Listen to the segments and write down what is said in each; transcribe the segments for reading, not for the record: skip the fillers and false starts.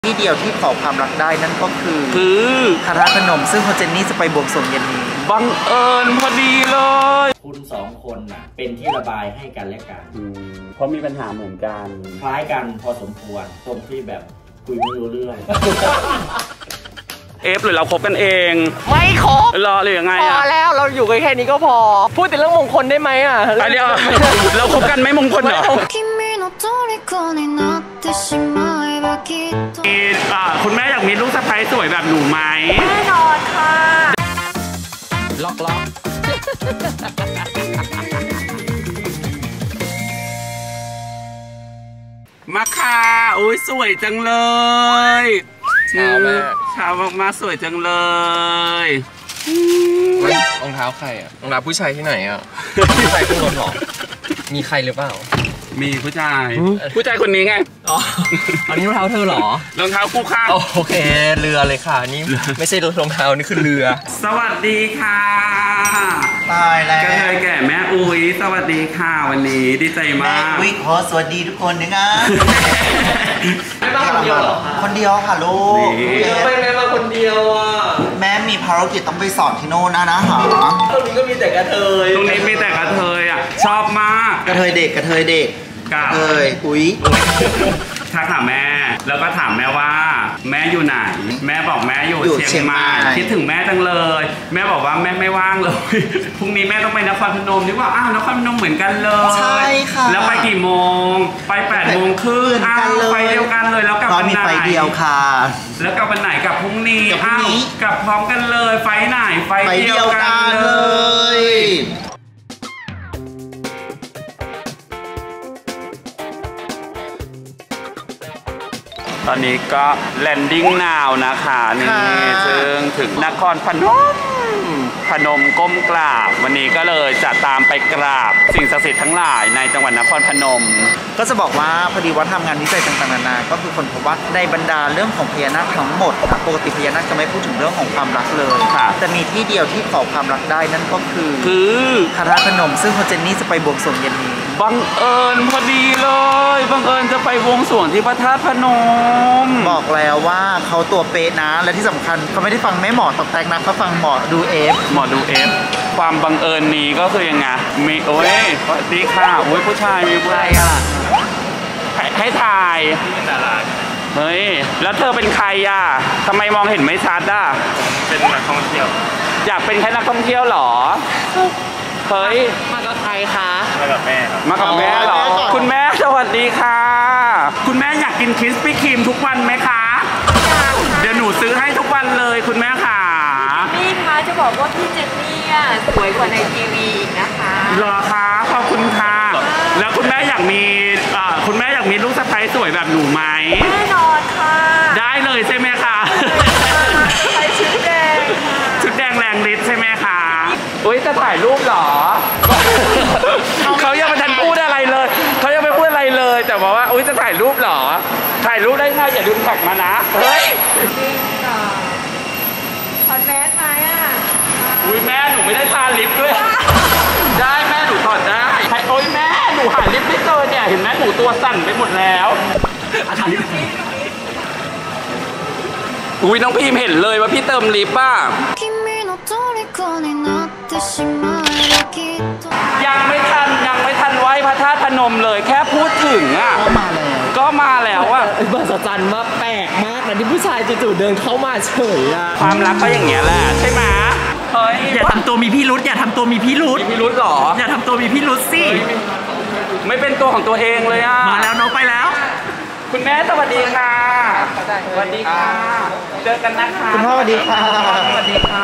ที่เดียวที่ขอความรักได้นั่นก็คือพระธาตุพนมซึ่งคุณเจนนี่จะไปบวงสรวงเย็นนี้บังเอิญพอดีเลยคุณสองคนน่ะเป็นที่ระบายให้กันและกันเพราะมีปัญหาเหมือนกันคล้ายกันพอสมควรตรงที่แบบคุยไม่รู้เรื่องเอฟหรือเราคบกันเองไม่คบรอหรือยังไงพอแล้วเราอยู่กันแค่นี้ก็พอพูดแต่เรื่องมงคลได้ไหมอ่ะเดี๋ยวเราคบกันไม่มงคลเหรอคุณแม่อยากมีลูกสะใภ้สวยแบบหนูไหมแน่นอนค่ะล็อกมาค่ะอุ้ยสวยจังเลยเช้ามากเช้ามากสวยจังเลยรองเท้าใครอ่ะรองเท้าผู้ชายที่ไหนอ่ะผู้ชายขึ้นรถหรอมีใครหรือเปล่ามีผู้ชายคนนี้ไงอ๋ออันนี้รองเท้าเธอหรอรองเท้าคู่ข้างโอเคเรือเลยค่ะนี่ไม่ใช่รองเท้านี่คือเรือสวัสดีค่ะตายแล้วกระเทยแก่แม่อุ้ยสวัสดีค่ะวันนี้ดีใจมากอุ้ยขอสวัสดีทุกคนด้วยนะไม่มาคนเดียวหรอคนเดียวค่ะลูกไม่แม่มาคนเดียวอ่ะแม่มีภารกิจต้องไปสอนที่โน่นนะฮะตรงนี้ก็มีแต่กระเทยตรงนี้มีแต่กระเทยอ่ะชอบมากกระเทยเด็กอุ้ยถ้าถามแม่แล้วก็ถามแม่ว่าแม่อยู่ไหนแม่บอกแม่อยู่เชียงใหม่คิดถึงแม่จังเลยแม่บอกว่าแม่ไม่ว่างเลยพรุ่งนี้แม่ต้องไปนครพนมนี่ว่าอ้าวนครพนมเหมือนกันเลยใช่ค่ะแล้วไปกี่โมงไป8 โมงครึ่งอ้าวไปเดียวกันเลยแล้วกลับวันไหนไฟเดียวค่ะแล้วกลับวันไหนกับพรุ่งนี้อ้าวกลับพร้อมกันเลยไฟไหนไฟเดียวกันเลยตอนนี้ก็แลนดิ้งนาวนะคะนี่ซึ่งถึงนครพนมก้มกราบวันนี้ก็เลยจะตามไปกราบสิ่งศักดิ์สิทธิ์ทั้งหลายในจังหวัดนครพนมก็จะบอกว่าพอดีว่าทำงานวิจัยต่างๆนานาก็คือคนพบว่าในบรรดาเรื่องของพญานาคทั้งหมดปกติพญานาคจะไม่พูดถึงเรื่องของความรักเลยแต่มีที่เดียวที่ขอความรักได้นั่นก็คือพระธาตุพนมซึ่งคุณเจนนี่จะไปบวงสรวงเย็นนี้บังเอิญพอดีเลยบังเอิญจะไปบวงสรวงที่พระธาตุพนมบอกแล้วว่าเขาตัวเป๊ะนะและที่สำคัญเขาไม่ได้ฟังแม่หมอตอกแตกนะเขาฟังหมอดูเอฟความบังเอิญนี้ก็คือยังไงมีโอ้ยสวัสดีค่ะโอ้ยผู้ชายมีผู้ชายกันล่ะให้ถ่ายเป็นดาราเฮ้ยแล้วเธอเป็นใครอ่ะทำไมมองเห็นไม่ชัดอ่ะเป็นนักท่องเที่ยวอยากเป็นแค่นักท่องเที่ยวหรอเฮ้ยมากับใครคะมากับแม่ครับมากับแม่หรอคุณแม่สวัสดีค่ะคุณแม่อยากกินคริสปี้ครีมทุกวันไหมคะเดี๋ยวหนูซื้อให้ทุกวันเลยคุณแม่ค่ะนี่คะจะบอกว่าพี่เจนนี่สวยกว่าในทีวีอีกนะคะหรอคะขอบคุณค่ะแล้วคุณแม่อยากมีลูกสะใภ้สวยแบบหนูไหมแน่นอนค่ะได้เลยใช่ไหมคะใส่ชุดแดงแรงฤทธิ์ใช่ไหมคะอุ้ยจะถ่ายรูปหรอเขายังไม่ทันพูดอะไรเลยแต่บอกว่าอุ้ยจะถ่ายรูปหรอถ่ายรูปได้ง่ายอย่าลืมแท็กมานะเฮ้ยจริงเหรอถอดแมสไหมอุ้ยแม่หนูไม่ได้ทาลิปด้วยได้แม่หนูถอดได้โอ้ยแม่หนูหาลิปไม่เจอเนี่ยเห็นไหมหนูตัวสั่นไปหมดแล้วถ่ายลิปอุ้ยน้องพิมเห็นเลยว่าพี่เติมลิปป่ะยังไม่ทันไหว้พระธาตุพนมเลยแค่พูดถึงอ่ะก็มาแล้วอ่ะมหัศจรรย์มากแปลกมากนะที่ผู้ชายจู่ๆเดินเข้ามาเฉยอ่ะความรักก็อย่างเงี้ยแหละใช่ไหมเฮ้ยอย่าทำตัวมีพิรุธหรออย่าทำตัวมีพิรุธสิไม่เป็นตัวของตัวเองเลยอ่ะมาแล้วน้องไปแล้วคุณแม่สวัสดีค่ะสวัสดีค่ะเจอกันนะคะคุณพ่อสวัสดีค่ะสวัสดีค่ะ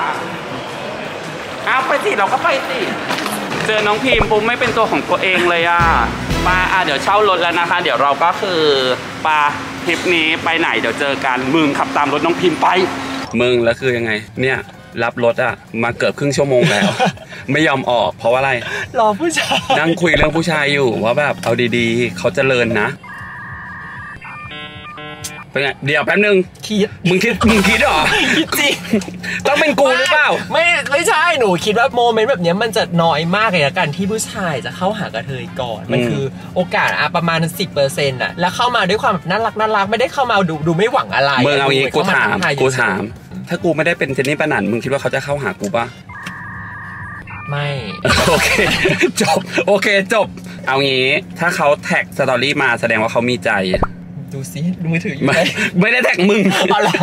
เอาไปสิเราก็ไปสิเจอน้องพิมปุ๊บไม่เป็นตัวของตัวเองเลยอ่ะมาเดี๋ยวเช่ารถแล้วนะคะเดี๋ยวเราก็คือปาทริปนี้ไปไหนเดี๋ยวเจอกันมึงขับตามรถน้องพิมไปมึงแล้วคือยังไงเนี่ยรับรถอ่ะมาเกือบครึ่งชั่วโมงแล้วไม่ยอมออกเพราะว่าอะไรรอผู้ชายนั่งคุยเรื่องผู้ชายอยู่ว่าแบบเอาดีๆเขาเจริญนะเป็นไงเดี๋ยวแป๊บนึงคิดมึงคิดเหรอคิดจริงต้องเป็นกูหรือเปล่าไม่ใช่หนูคิดว่าโมเมนต์แบบนี้มันจะน้อยมากเลยนะการที่ผู้ชายจะเข้าหากระเทยก่อนมันคือโอกาสประมาณ 10%อ่ะแล้วเข้ามาด้วยความน่ารักไม่ได้เข้ามาดูไม่หวังอะไรมึงเอางี้กูถามถ้ากูไม่ได้เป็นเจนนี่ปานันมึงคิดว่าเขาจะเข้าหากูปะไม่โอเคจบเอางี้ถ้าเขาแท็กสตอรี่มาแสดงว่าเขามีใจดูซิมือถืออยู่ไหนไม่ได้แท็กมึงอ๋อเหรอ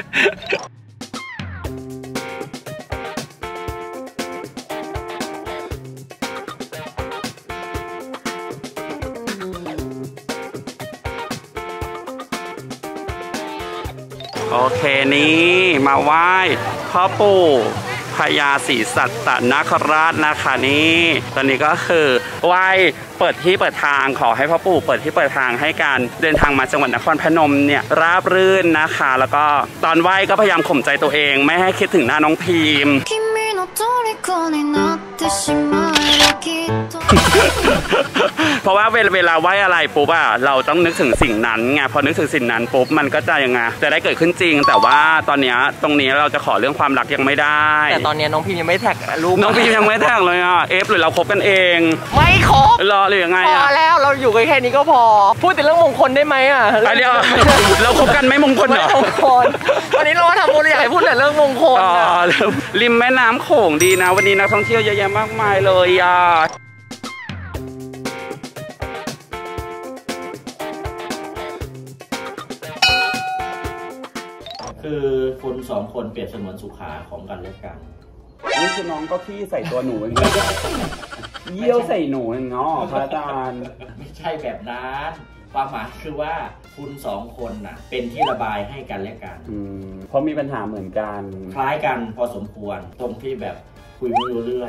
โอเคนี้มาไหว้พ่อปู่พญาศรีสัตตนคราชนะคะนี่ตอนนี้ก็คือไหว้เปิดที่เปิดทางขอให้พ่อปู่เปิดที่เปิดทางให้การเดินทางมาจังหวัดนครพนมเนี่ยราบรื่นนะคะแล้วก็ตอนไหว้ก็พยายามข่มใจตัวเองไม่ให้คิดถึงหน้าน้องพิมเพราะว่าเวลาไหว้อะไรปุ๊บอะเราต้องนึกถึงสิ่งนั้นไงพอนึกถึงสิ่งนั้นปุ๊บมันก็จะยังไงจะได้เกิดขึ้นจริงแต่ว่าตอนนี้ตรงนี้เราจะขอเรื่องความรักยังไม่ได้แต่ตอนนี้น้องพิมยังไม่แท็กรูปน้องพิมยังไม่แท็กเลยอ่ะหรือเราคบกันเองไม่คบรอหรือยังไงพอแล้วเราอยู่กันแค่นี้ก็พอพูดแต่เรื่องมงคลได้ไหมอ่ะเดี๋ยวเราคบกันไม่มงคลเหรอมงคลวันนี้เราทำบุญอยากให้พูดแต่เรื่องมงคลริมแม่น้ำโขงดีนะวันนี้นักท่องเที่ยวเยอะแยะมากมายเลยอ่ะคือคุณสองคนเปรียบเสมือนสุขาของกันและกันนี่คือน้องก็ขี้ใส่ตัวหนูอย่างเงี้ยเยี่ยวใส่หนูอย่างเงี้ยพระอาจารย์ไม่ใช่แบบนั้นความหมายคือว่าคุณสองคนน่ะเป็นที่ระบายให้กันและกันเพราะมีปัญหาเหมือนกันคล้ายกันพอสมควรตรงที่แบบคุยไม่รู้เรื่อง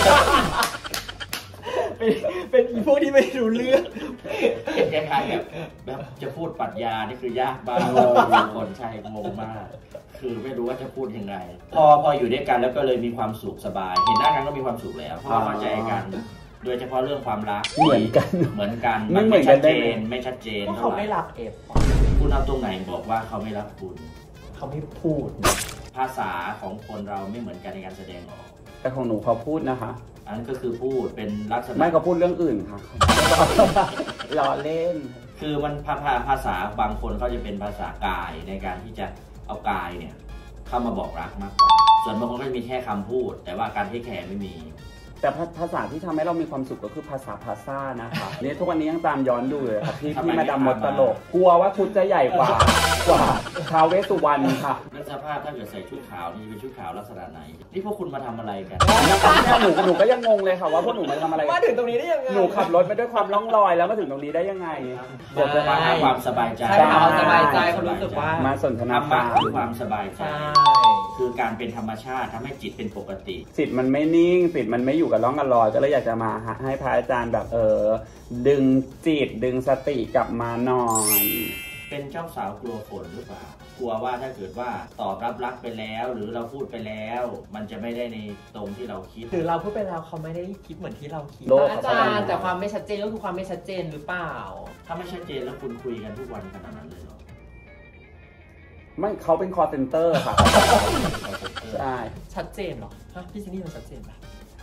เป็นอีพวกที่ไม่รู้เรื่องเป็นคล้ายๆแบบจะพูดปรัชญานี่คือยากมากคนใช่งงมากคือไม่รู้ว่าจะพูดยังไงพออยู่ด้วยกันแล้วก็เลยมีความสุขสบายเห็นหน้ากันก็มีความสุขแล้วเพราะเข้าใจกันโดยเฉพาะเรื่องความรักเหมือนกันไม่ชัดเจนไม่ชัดเจนเขาไม่รักเอฟคุณเอาตรงไหนบอกว่าเขาไม่รักคุณเขาไม่พูดภาษาของคนเราไม่เหมือนกันในการแสดงออกแต่ของหนูเขาพูดนะคะอันนั้นก็คือพูดเป็นลักษณะไม่ก็พูดเรื่องอื่นค่ะล้อเล่นคือมันภาษาบางคนเขาจะเป็นภาษากายในการที่จะเอากายเนี่ยเข้ามาบอกรักมากกว่าส่วนบางคนก็จะมีแค่คำพูดแต่ว่าการให้แขกไม่มีแต่ภาษาที่ทำให้เรามีความสุขก็คือภาษาซ่านะคะนี่ทุกวันนี้ยังตามย้อนดูเลยครับพี่มาดามมดตลกกลัวว่าชุดจะใหญ่กว่าท้าวเวสสุวรรณค่ะแล้วสภาพถ้าเกิดใส่ชุดขาวนี่เป็นชุดขาวลักษณะไหนนี่พวกคุณมาทำอะไรกันหนูก็ยังงงเลยค่ะว่าพวกหนูมาทำอะไรมาถึงตรงนี้ได้ยังไงหนูขับรถไปด้วยความล่องลอยแล้วมาถึงตรงนี้ได้ยังไงเดี๋ยวจะมาให้ความสบายใจความสบายใจเขารู้สึกว่ามาสนทนาธรรมะคือความสบายใจคือการเป็นธรรมชาติทำให้จิตเป็นปกติจิตมันไม่นิ่งจิตมันไม่อยู่กับร่องกับรอยก็เลยอยากจะมาให้พระอาจารย์แบบดึงจิตดึงสติกลับมาหน่อยเป็นเจ้าสาวกลัวฝนหรือเปล่ากลัวว่าถ้าเกิดว่าตอบรับรักไปแล้วหรือเราพูดไปแล้วมันจะไม่ได้ในตรงที่เราคิดหรือเราพูดไปแล้วเขาไม่ได้คิดเหมือนที่เราคิดอาจารย์แต่ความไม่ชัดเจนก็คือความไม่ชัดเจนหรือเปล่าถ้าไม่ชัดเจนแล้วคุณคุยกันทุกวันขนาดนั้นเลยหรอไม่เขาเป็นคอลเซ็นเตอร์ค่ะใช่ชัดเจนหรอฮะพี่ซินนี่มันชัดเจนปะ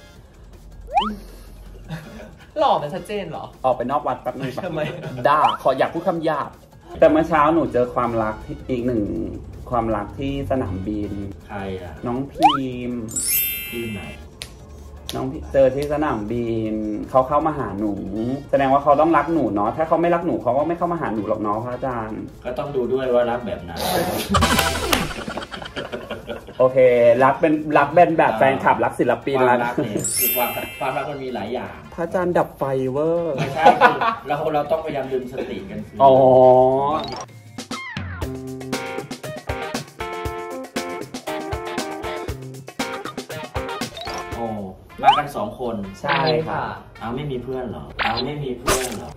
หล่อมันชัดเจนเหรอออกไปนอกวัดแป๊บนึงทำไมด่าขออยากพูดคำหยาบแต่เมื่อเช้าหนูเจอความรักอีกหนึ่งความรักที่สนามบินใครอ่ะน้องพิมไหนน้องเจอที่สนามบินเขาเข้ามาหาหนูแสดงว่าเขาต้องรักหนูเนาะถ้าเขาไม่รักหนูเขาก็ไม่เข้ามาหาหนูหรอกเนาะพระอาจารย์ก็ต้องดูด้วยว่ารักแบบไหนโอเครักเป็นแบบแฟนคลับรักศิลปินรักเนี่ยคือความรักมันมีหลายอย่างพระอาจารย์ดับไฟเวอร์ไม่ใช่คือเราต้องพยายามดึงสติกันอ๋อมากัน2 คนใช่ค่ะเอาไม่มีเพื่อนเหรอเอาไม่มีเพื่อนเหรอ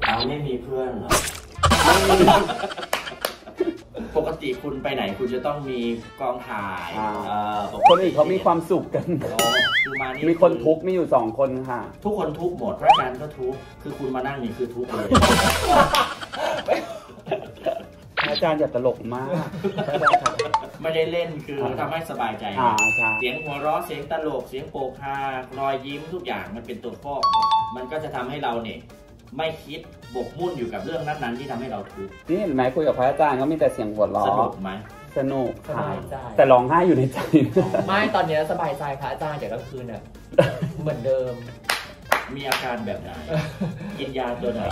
ปกติคุณไปไหนคุณจะต้องมีกองถ่ายคนอื่นเขามีความสุขกันมีคนทุกข์มีอยู่2 คนค่ะทุกคนทุกข์หมดพระอาจารย์ก็ทุกข์คือคุณมานั่งนี่คือทุกข์เลยอาอาจารย์อย่าตลกมากไม่ได้เล่นคือทำให้สบายใจเสียงหัวเราะเสียงตลกเสียงโปกฮารอยยิ้มทุกอย่างมันเป็นตัวฟอกมันก็จะทำให้เราเนี่ยไม่คิดบกมุ่นอยู่กับเรื่องนั้นๆที่ทำให้เราทุกข์นี่เห็นไหมคุยกับพระอาจารย์ก็มีแต่เสียงหัวเราะสนุกไหมสนุกค่ะแต่ร้องไห้อยู่ในใจไม่ตอนนี้สบายใจพระอาจารย์เดี๋ยวกลางคืนเนี่ยเหมือนเดิมมีอาการแบบไหนกินยาตัวไหน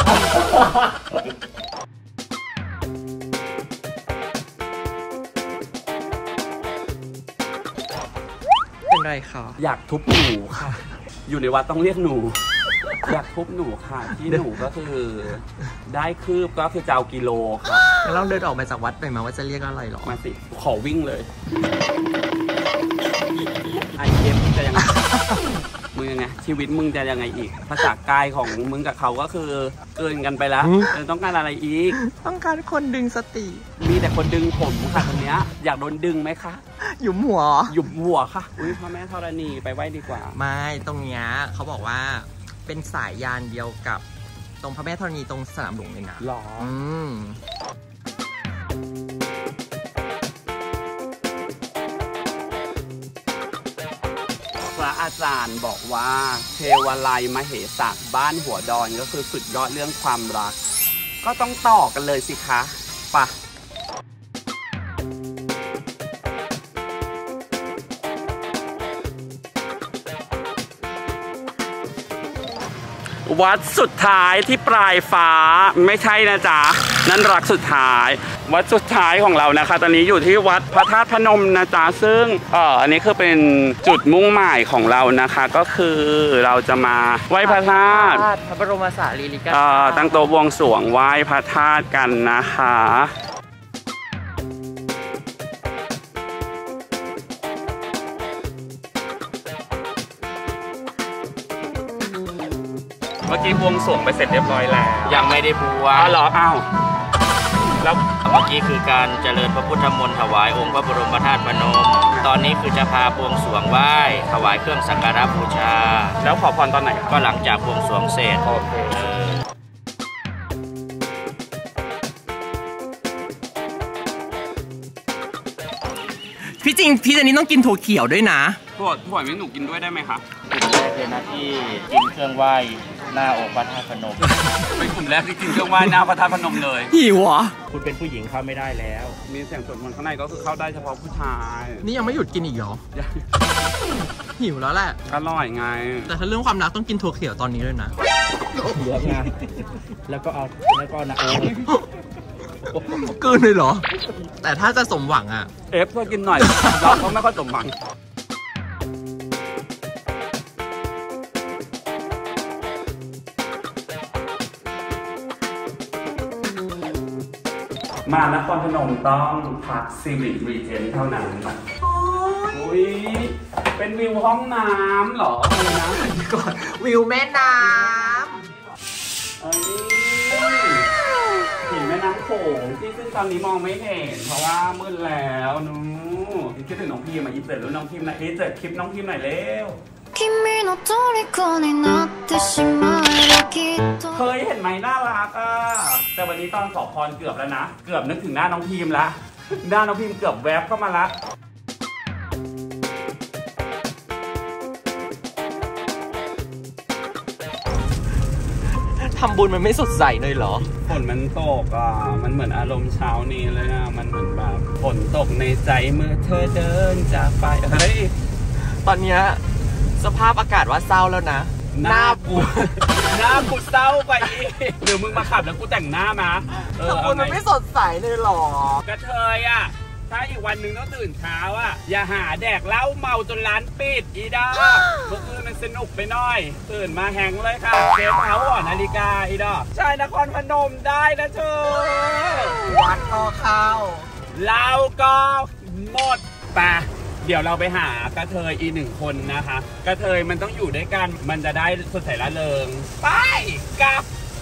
เป็นไรคะอยากทุบหนูค่ะอยู่ในวัดต้องเรียกหนูอยากทุบหนูค่ะที่หนูก็คือได้คืบก็คือเจ้ากิโลค่ะแล้วเราเดินออกมาจากวัดไปมาว่าจะเรียกอะไรหรอมาสิขอวิ่งเลยไอเอ็มจะยังไงมึงยังไงชีวิตมึงจะยังไงอีกภาษากายของมึงกับเขาก็คือเกินกันไปแล้วต้องการอะไรอีกต้องการคนดึงสติมีแต่คนดึงผมค่ะตรงเนี้ยอยากโดนดึงไหมคะหยุมหัวค่ะอุ้ยพ่อแม่ธรณีไปไหว้ดีกว่าไม่ตรงเนี้ยเขาบอกว่าเป็นสายยานเดียวกับตรงพระแม่ธรณีตรงสนามหลวงเลยนะหรอพระอาจารย์บอกว่าเทวาลัยมเหสักบ้านหัวดอนก็คือสุดยอดเรื่องความรักก็ต้องต่อกันเลยสิคะปะวัดสุดท้ายที่ปลายฟ้าไม่ใช่นะจ๊ะนั่นรักสุดท้ายวัดสุดท้ายของเรานะคะตอนนี้อยู่ที่วัดพระธาตุพนมนะจ๊ะซึ่งอันนี้คือเป็นจุดมุ่งหมายของเรานะคะก็คือเราจะมาไหว้พระธาตุพระบรมสารีริกธาตุตั้งโต๊ะบวงสรวงไหว้พระธาตุกันนะคะเมื่อกี้บวงสรวงไปเสร็จเรียบร้อยแล้วยังไม่ได้บวงเหรออ้าวแล้วเมื่อกี้คือการเจริญพระพุทธมนต์ถวายองค์พระบรมธาตุพนมตอนนี้คือจะพาบวงสรวงไหว้ถวายเครื่องสักการะบูชาแล้วขอพรตอนไหนก็หลังจากบวงสรวงเสร็จโอเคพี่จริงพี่เจนนี่ต้องกินถั่วเขียวด้วยนะถั่วไม่หนูกินด้วยได้ไหมคะกลุ่มแรกเลยนะที่กินเครื่องไหว้หน้าองค์พระธาตุพนมเป็นกลุ่มแรกที่กินเครื่องไหว้หน้าพระธาตุพนมเลยหิวเหรอคุณเป็นผู้หญิงเข้าไม่ได้แล้วมีเสียงสวดมนต์ข้างในก็คือเข้าได้เฉพาะผู้ชายนี่ยังไม่หยุดกินอีกเหรอหิวแล้วแหละอร่อยไงแต่ถ้าเรื่องความรักต้องกินถั่วเขียวตอนนี้เลยนะเหลือไงแล้วก็เอานะเกินเลยเหรอแต่ถ้าจะสมหวังอ่ะเพื่อกินหน่อยเราก็ไม่ค่อยสมหวังมานครพนมต้องพักซีวิตรีเจนเท่านั้นนะอุ้ยเป็นวิวห้องน้ำเหรออะไรนะก่อนวิวแม่น้ำเห็นแม่น้ำโขงที่ซึ่งตอนนี้มองไม่เห็นเพราะว่ามืดแล้วนู้คิดถึงน้องพิมมายิ้มเสร็จแล้วน้องพิมหน่อยเจอคลิปน้องพิมหน่อยเร็วเคยเห็นไหมน่ารักอ่ะแต่วันนี้ตอนขอพรเกือบแล้วนะเกือบนึกถึงหน้าน้องพิมละหน้าน้องพิมเกือบแวบเข้ามาละทำบุญมันไม่สดใสเลยเหรอฝนมันตกอ่ะมันเหมือนอารมณ์เช้านี้เลยอ่ะมันเหมือนแบบฝนตกในใจเมื่อเธอเดินจากไปเฮ้ยตอนนี้สภาพอากาศว่าเศร้าแล้วนะหน้ากูเศร้าไปเดี๋ยวมึงมาขับแล้วกูแต่งหน้ามามันไม่สดใสเลยหรอกระเทยอ่ะถ้าอีกวันหนึ่งต้องตื่นเช้าอ่ะอย่าหาแดกเหล้าเมาจนร้านปิดอีด้าเมื่อคืนมันสนุกไปหน่อยตื่นมาแหงเลยค่ะเชฟเฮาส์นาฬิกาอีด้าใช่นครพนมได้นะเธอวัดก็เข้าเราก็หมดปะเดี๋ยวเราไปหากระเทยอีก1 คนนะคะกระเทยมันต้องอยู่ด้วยกันมันจะได้สดใสร่าเริงไปกับ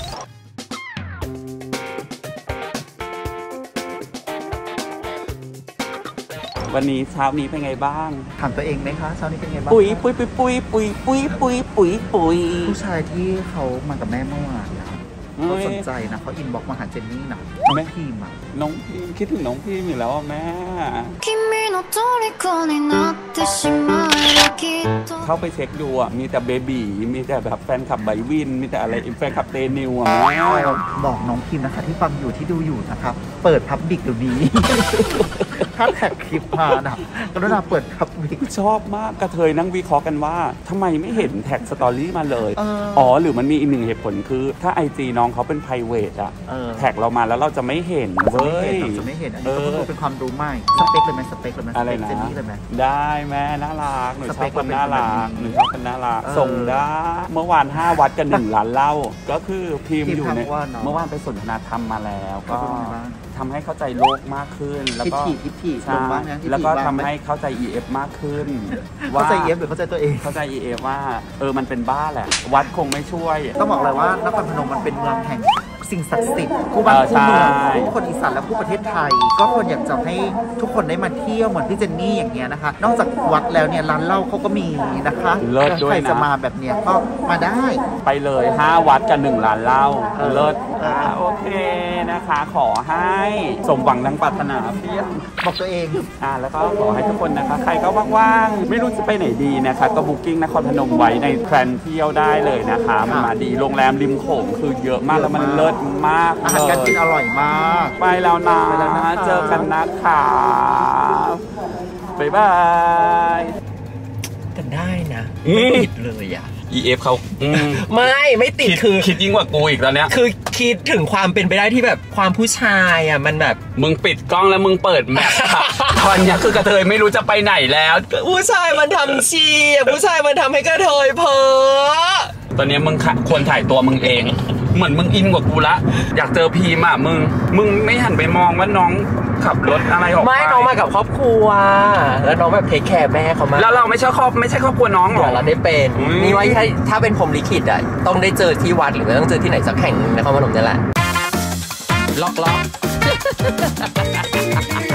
วันนี้เช้านี้เป็นไงบ้างถามตัวเองไหมคะเช้านี้เป็นไงบ้างปุยผู้ชายที่เขามากับแม่เมื่อวานเขาสนใจนะเขาอินบ็อกซ์มาหาเจนนี่นะน้องพิมอ่ะน้องพิมคิดถึงน้องพิมอยู่แล้วแม่เข้าไปเช็คดูอ่ะมีแต่เบบีมีแต่แบบแฟนคลับไบวินมีแต่อะไรแฟนคลับเตนิวอ่ะแม่บอกน้องพิมนะคะที่ฟังอยู่ที่ดูอยู่นะครับเปิดพับบิกเดี๋ยวนี้ ถ้าแท็กคลิปมานะกรุณาเปิดพับบิกชอบมากกระเทยนั่งวิเคราะห์กันว่าทำไมไม่เห็นแท็กสตอรี่มาเลยอ๋หรือมันมีอีกหนึ่งเหตุผลคือถ้า IG น้องเขาเป็น private อ่ะแท็กเรามาแล้วเราจะไม่เห็นเว้ยจะไม่เห็นอันนี้ก็ต้องเป็นความรู้ใหม่สเปคเลยไหมสเปคเลยไหมอะไรนะเจนนี่เลยไหมได้แม่น่ารักหนูชอบคนน่ารักหนูชอบคนน่ารักเออส่งได้เมื่อวาน5 วัดกัน1 ล้านเล่าก็คือพิมพ์อยู่ในพิมพ์ทำว่าเนอะเมื่อวานไปสนทนาธรรมมาแล้วก็เป็นยังไงบ้างทำให้เข้าใจโลกมากขึ้นแล้วก็ทิฏฐิลใช่งบ้างนะทิฏฐิแล้วก็บ้างทำให้เข้าใจ EF มากขึ้นเข้าใจเอฟหรือเข้าใจตัวเองเข้าใจ EF ว่ามันเป็นบ้าแหละ วัดคงไม่ช่วยต้องบอกเลยว่านครพนมมันเป็นเมืองแห่งสิ่งศักดิ์สิทธิ์คู่บ้านคู่เมืองใช่คู่คนอีสานและคู่ประเทศไทย ก็ควรอยากจะให้ทุกคนได้มาเที่ยวเหมือนพี่เจนนี่อย่างเงี้ยนะคะ นอกจากวัดแล้วเนี่ยร้านเหล้าเขาก็มีนะคะเลิศด้วยใครจะนะมาแบบเนี้ยก็มาได้ไปเลย5 วัดกัน1 ล้านเล่า เลิศเออโอเคนะคะ ขอให้สมหวังดังปรารถนาเพียงบอกตัวเองแล้วก็ขอให้ทุกคนนะคะ ใครก็ว่างๆ ไม่รู้จะไปไหนดีนะคะ ก็บุ๊กิ้งนครพนมไว้ในแพลนเที่ยวได้เลยนะคะมันมาดีโรงแรมริมโขงคือเยอะมากแล้วมันเลิศมากอาหารการกินอร่อยมากไปแล้วนะไปแล้วนะคะเจอกันนะคะบ๊ายบายกันได้นะอืมไม่ติดเลยอ่ะ EF เขาไม่ติดคือคิดยิ่งกว่ากูอีกแล้วเนี้ยคือคิดถึงความเป็นไปได้ที่แบบความผู้ชายอ่ะมันแบบมึงปิดกล้องแล้วมึงเปิดแมปค่ะ ตอนเนี้ยคือกระเทยไม่รู้จะไปไหนแล้วผู้ชายมันทำชีอ่ะผู้ชายมันทำให้กระเทยเพ้อตอนเนี้ยมึงควรถ่ายตัวมึงเอง เหมือนมึงอินกว่ากูละอยากเจอพีมอ่ะมึงไม่หันไปมองว่าน้องขับรถอะไรออกไปไม่น้องมากับครอบครัว แล้วน้องแบบเทคแคร์แม่เขามากแล้วเราไม่ใช่ครอบครัวน้องหรเดี๋อยวเราได้เป็นอืมนี่ว่าถ้าเป็นผมลิขิตอ่ะต้องได้เจอที่วัดหรือไม่ต้องเจอที่ไหนสักแห่งในนครพนมนี่แหละล็อก